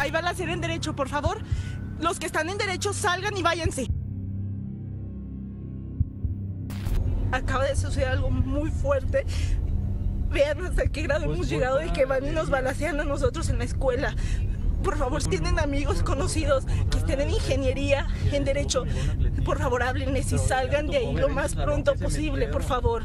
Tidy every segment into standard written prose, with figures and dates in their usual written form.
Hay balacera en Derecho, por favor. Los que están en Derecho, salgan y váyanse. Acaba de suceder algo muy fuerte. Vean hasta qué grado hemos llegado de que van y nos balacean a nosotros en la escuela. Por favor, si tienen amigos conocidos que estén en ingeniería, en Derecho, por favor, háblenles y salgan de ahí lo más pronto posible, por favor.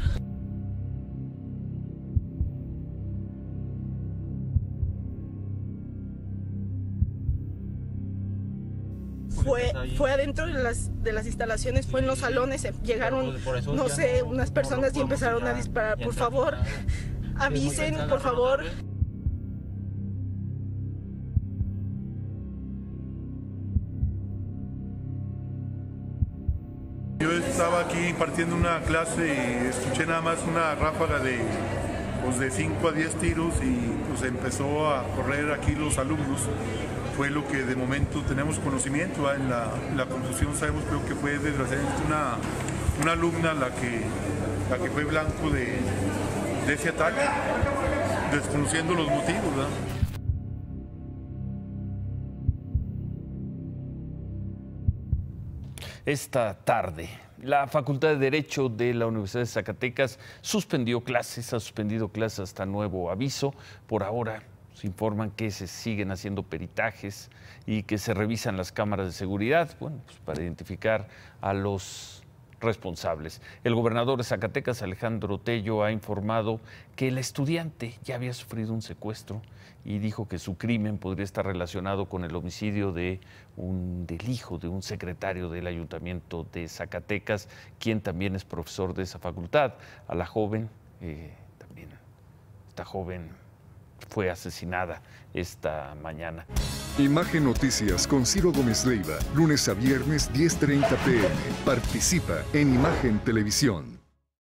Fue adentro de las instalaciones, fue en los salones, llegaron, no sé, unas personas y empezaron a disparar. Por favor, avisen, por favor. Yo estaba aquí impartiendo una clase y escuché nada más una ráfaga de 5 a 10 tiros y pues empezó a correr aquí los alumnos. Fue lo que de momento tenemos conocimiento. En la confusión sabemos, creo que fue desgraciadamente una alumna la que fue blanco de ese ataque, desconociendo los motivos, ¿verdad? Esta tarde, la Facultad de Derecho de la Universidad de Zacatecas ha suspendido clases hasta nuevo aviso. Por ahora se informan que se siguen haciendo peritajes y que se revisan las cámaras de seguridad, bueno, pues para identificar a los responsables. El gobernador de Zacatecas, Alejandro Tello, ha informado que el estudiante ya había sufrido un secuestro y dijo que su crimen podría estar relacionado con el homicidio del hijo de un secretario del ayuntamiento de Zacatecas, quien también es profesor de esa facultad. A la joven, esta joven fue asesinada esta mañana. Imagen Noticias con Ciro Gómez Leiva, lunes a viernes 10:30 p.m. Participa en Imagen Televisión.